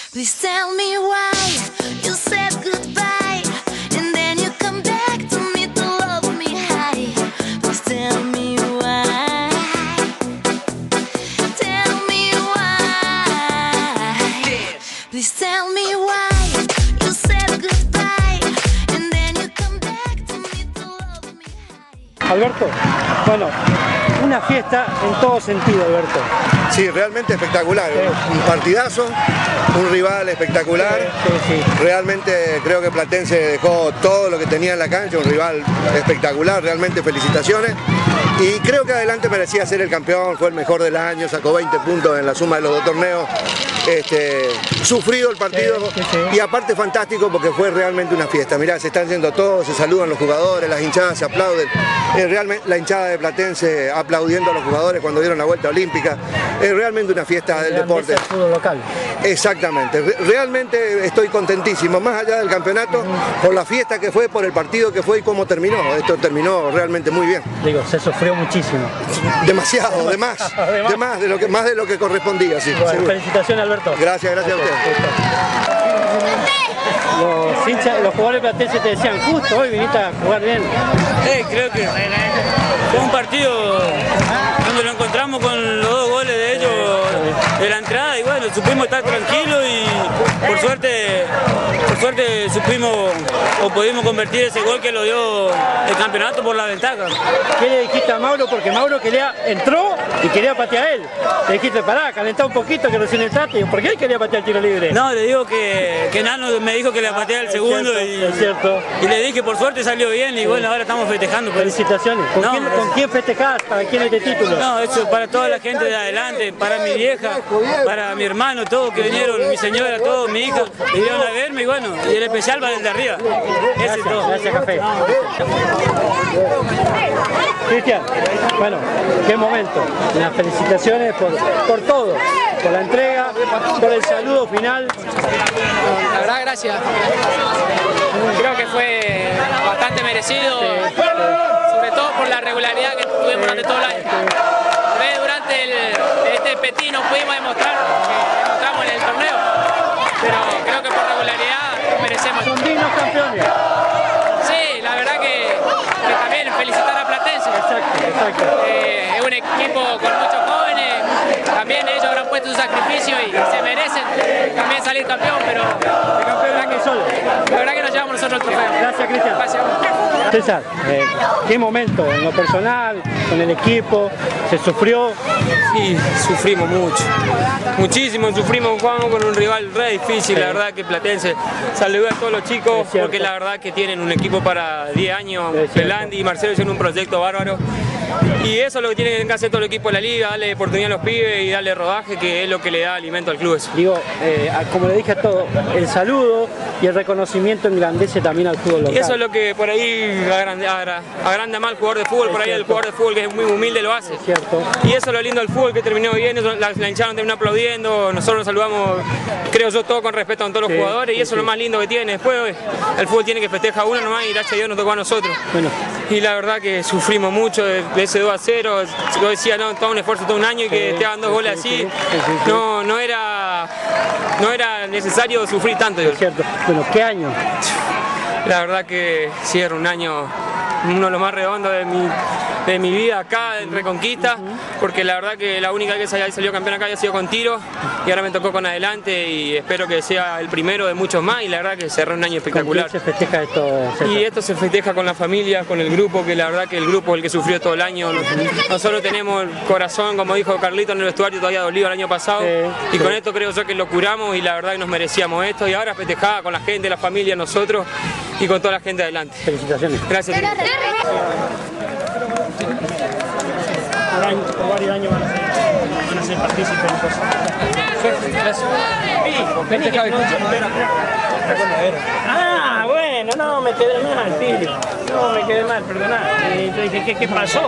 Please tell me why you said goodbye and then you come back to me to love me high. Please tell me why. Tell me why. Please tell me why you said goodbye and then you come back to me to love me high. Alberto, bueno, una fiesta en todo sentido, Alberto. Sí, realmente espectacular, un partidazo, un rival espectacular. Sí. Realmente creo que Platense dejó todo lo que tenía en la cancha, un rival espectacular, realmente felicitaciones. Y creo que Adelante merecía ser el campeón, fue el mejor del año, sacó 20 puntos en la suma de los dos torneos. Sufrido el partido y aparte fantástico porque fue realmente una fiesta. Mirá, se están yendo todos, se saludan los jugadores, las hinchadas se aplauden. Realmente la hinchada de Platense aplaudiendo a los jugadores cuando dieron la vuelta olímpica. Es realmente una fiesta del deporte. El fútbol local. Exactamente, realmente estoy contentísimo, más allá del campeonato, por la fiesta que fue, por el partido que fue y cómo terminó. Esto terminó realmente muy bien. Digo, se sufrió muchísimo. Demasiado, más de lo que correspondía, sí. Bueno, felicitaciones, Alberto. Gracias a ustedes. Los hinchas, los jugadores platenses te decían, justo hoy viniste a jugar bien. Creo que fue un partido donde lo encontramos con los dos goles de ellos de la entrada y bueno, supimos estar tranquilos y por suerte supimos o pudimos convertir ese gol que lo dio el campeonato por la ventaja. ¿Qué le dijiste a Mauro? Porque Mauro entró y quería patear a él. Le dijiste, pará, calentá un poquito que recién entraste. ¿Por qué él quería patear el tiro libre? No, le digo que Nano me dijo que le pateara el segundo es cierto. Y le dije por suerte salió bien y bueno, ahora estamos festejando. Felicitaciones. ¿Con quién festejás? ¿Para quién este título? No, eso para toda la gente de Adelante, para mi vieja, para mi hermano, todos que vinieron, mi señora, todos, mi hija, vinieron a verme y bueno, y el especial va desde arriba. Ese es todo. Gracias, Café. Cristian, bueno, qué momento. Las felicitaciones por todo, por la entrega, por el saludo final. La verdad, gracias. Creo que fue bastante merecido, sobre todo por la regularidad que tuvimos durante todo el año. Durante este Petit no pudimos demostrar lo que demostramos en el torneo, pero creo que por regularidad merecemos. Son dignos campeones. Sí, la verdad que también felicitar a Platense. Exacto. Es un equipo con muchos jóvenes, también ellos habrán puesto un sacrificio y se merecen también salir campeón, pero la verdad que nos llevamos nosotros el trofeo. Gracias, Cristian. Gracias. César, ¿qué momento en lo personal, con el equipo? ¿Se sufrió? Sí, sufrimos mucho, muchísimo, jugamos con un rival re difícil, la verdad que Platense. Saludo a todos los chicos porque la verdad que tienen un equipo para 10 años, Pelandi y Marcelo hicieron un proyecto bárbaro. Y eso es lo que tiene que hacer todo el equipo de la liga, darle oportunidad a los pibes y darle rodaje, que es lo que le da alimento al club. Eso. Digo, como le dije a todos, el saludo y el reconocimiento engrandece también al fútbol local. Y eso es lo que por ahí agranda más al jugador de fútbol, por ahí el jugador de fútbol que es muy humilde lo hace. Es cierto. Y eso es lo lindo del fútbol, que terminó bien, la hinchada terminó aplaudiendo, nosotros nos saludamos, creo yo, todo con respeto a todos los jugadores y eso es lo más lindo que tiene. Después el fútbol tiene que festejar uno nomás y gracias a Dios nos tocó a nosotros. Bueno. Y la verdad que sufrimos mucho de ese 2-0, yo decía, no, todo un esfuerzo todo un año y que te hagan dos goles así, no era necesario sufrir tanto. Es cierto. Bueno, ¿qué año? La verdad que sí, era un año, uno de los más redondos de mi vida acá en Reconquista, porque la verdad que la única vez que salió campeón acá había sido con Tiro y ahora me tocó con Adelante y espero que sea el primero de muchos más y la verdad que cerró un año espectacular. ¿Con quién se festeja esto, César? Y esto se festeja con la familia, con el grupo, que la verdad que el grupo es el que sufrió todo el año. Nosotros tenemos el corazón, como dijo Carlito en el vestuario, todavía dolido el año pasado y con esto creo yo que lo curamos y la verdad que nos merecíamos esto y ahora festejada con la gente, la familia, nosotros y con toda la gente de Adelante. Felicitaciones. Gracias. Por varios años van a ser partícipes de cosas. Ah, bueno, no, me quedé mal, Pili. No, me quedé mal, perdoná. Dije, ¿qué pasó?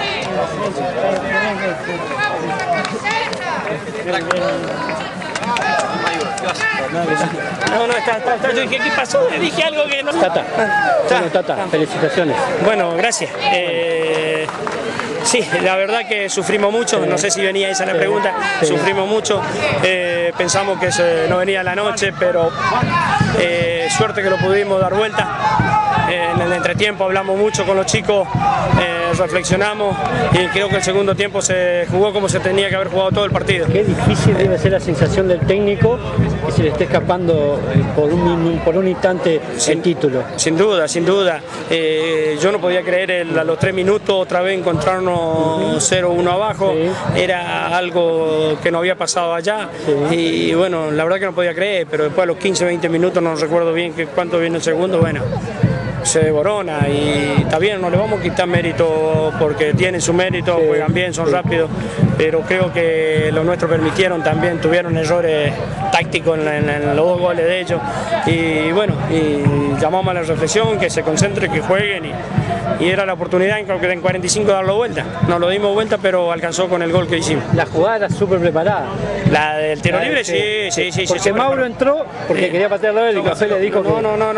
No, está. Yo dije, ¿qué pasó? Le dije algo que no... Tata, felicitaciones. Bueno, gracias. Sí, la verdad que sufrimos mucho, no sé si venía esa la pregunta, sufrimos mucho, pensamos que no venía la noche, pero suerte que lo pudimos dar vuelta. En el entretiempo hablamos mucho con los chicos, reflexionamos y creo que el segundo tiempo se jugó como se tenía que haber jugado todo el partido. Qué difícil debe ser la sensación del técnico que se le esté escapando por un instante el título. Sin duda, sin duda. Yo no podía creer a los 3 minutos otra vez encontrarnos 0-1 abajo, era algo que no había pasado allá y bueno, la verdad que no podía creer, pero después a los 15-20 minutos no recuerdo bien cuánto viene el segundo, bueno, se devorona y está bien, no le vamos a quitar mérito porque tienen su mérito, juegan bien, son rápidos, pero creo que los nuestros permitieron también, tuvieron errores tácticos en los 2 goles de ellos y bueno, y llamamos a la reflexión, que se concentren, que jueguen y era la oportunidad en 45 darlo vuelta, nos lo dimos vuelta pero alcanzó con el gol que hicimos. La jugada era súper preparada. La del tiro libre, sí. Porque Mauro entró porque quería patearlo él y Café le dijo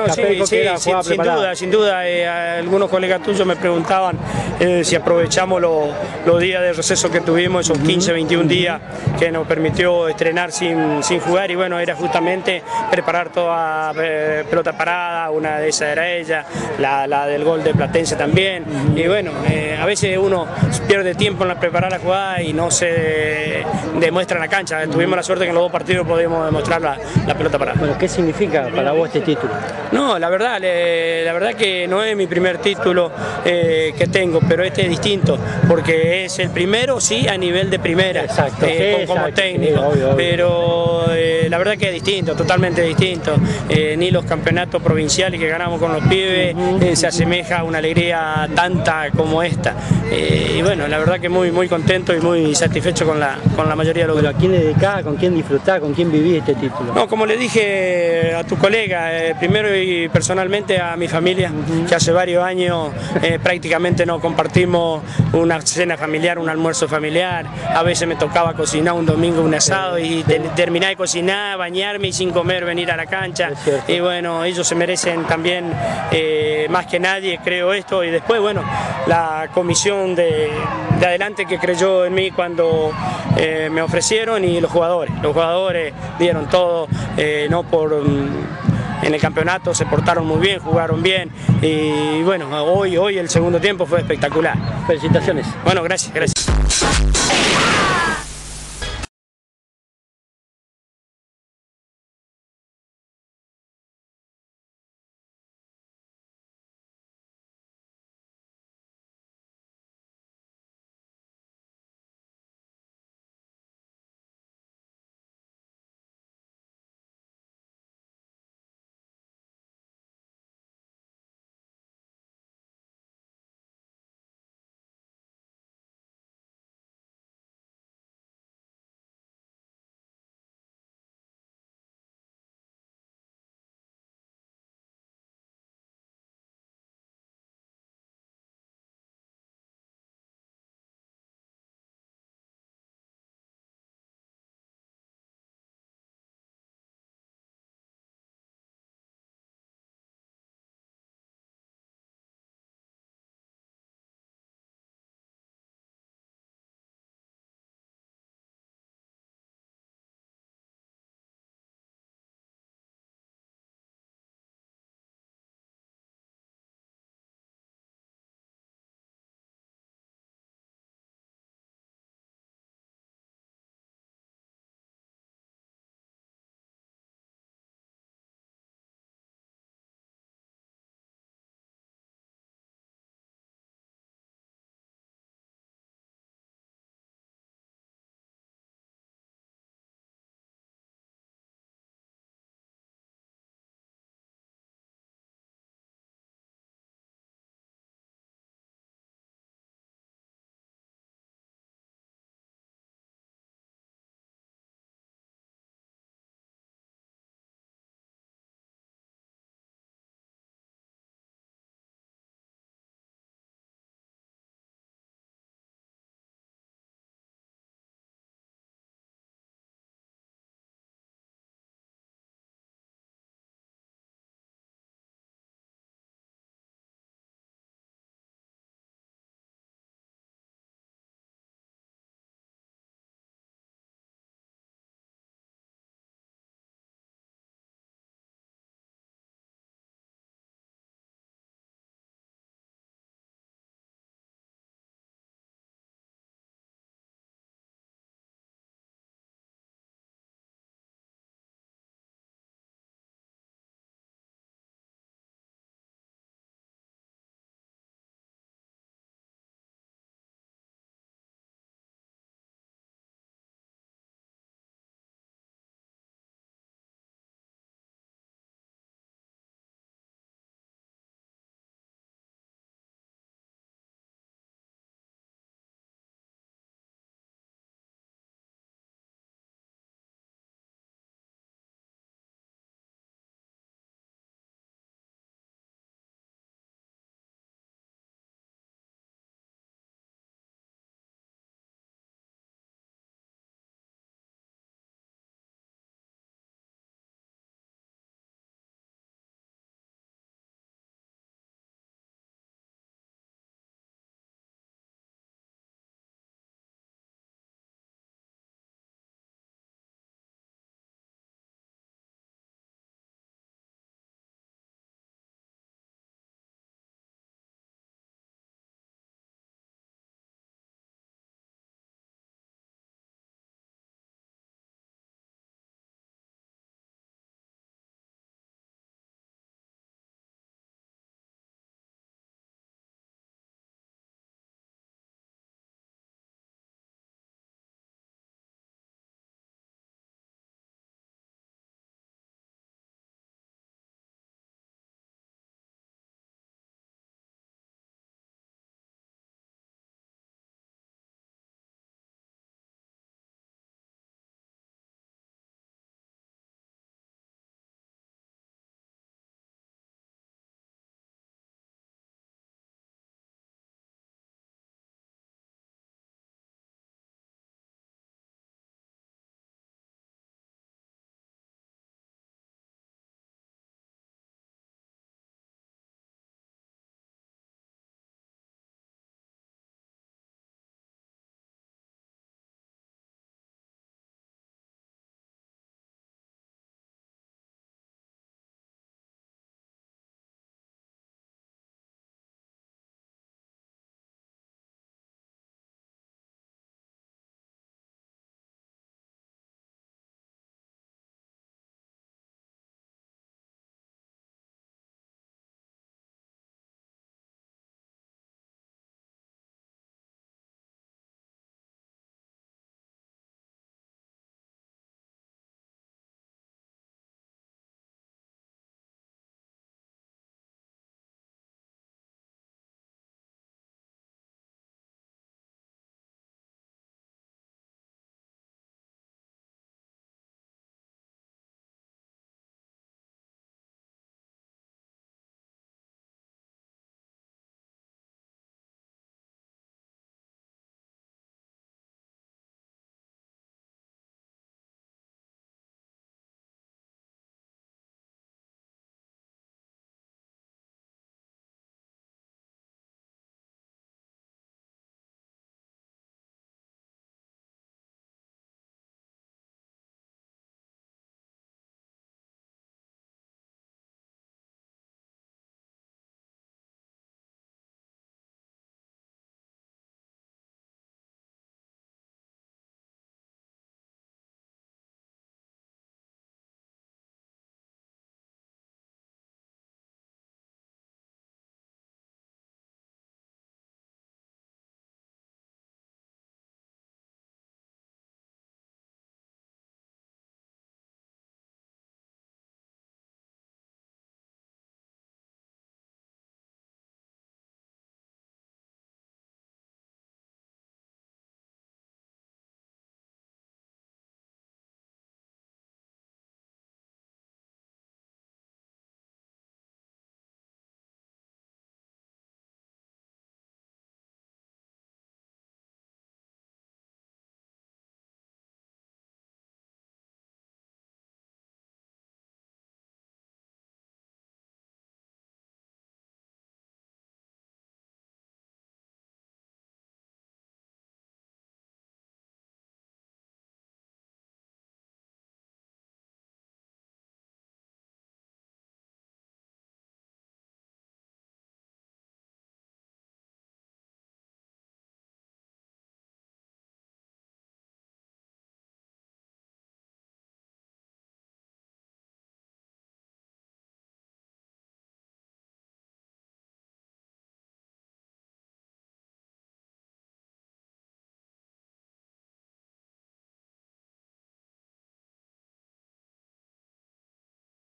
sin duda, algunos colegas tuyos me preguntaban si aprovechamos los días de receso que tuvimos, esos 15, 21 días que nos permitió estrenar sin jugar y bueno, era justamente preparar toda pelota parada, una de esas era ella, la del gol de Platense también y bueno, a veces uno pierde tiempo en preparar la jugada y no se demuestra en la cancha, tuvimos la suerte que en los 2 partidos podemos demostrar la pelota parada. Bueno, ¿qué significa para vos este título? No, la verdad que no es mi primer título que tengo, pero este es distinto, porque es el primero, sí, a nivel de primera, como técnico, obvio. Pero la verdad que es distinto, totalmente distinto, ni los campeonatos provinciales que ganamos con los pibes se asemeja a una alegría tanta como esta, y bueno, la verdad que muy contento y muy satisfecho con la mayoría de los goles. ¿A quién le dedicás, con quién disfrutás, con quién vivís este título? No, como le dije a tu colega, primero y personalmente a mi familia, que hace varios años prácticamente no compartimos una cena familiar, un almuerzo familiar, a veces me tocaba cocinar un domingo un asado y terminar de cocinar, bañarme y sin comer venir a la cancha, y bueno, ellos se merecen también más que nadie, creo esto, y después bueno, la comisión de adelante que creyó en mí cuando me ofrecieron y los jugadores dieron todo, no por... En el campeonato se portaron muy bien, jugaron bien y bueno, hoy el segundo tiempo fue espectacular. Felicitaciones. Bueno, gracias.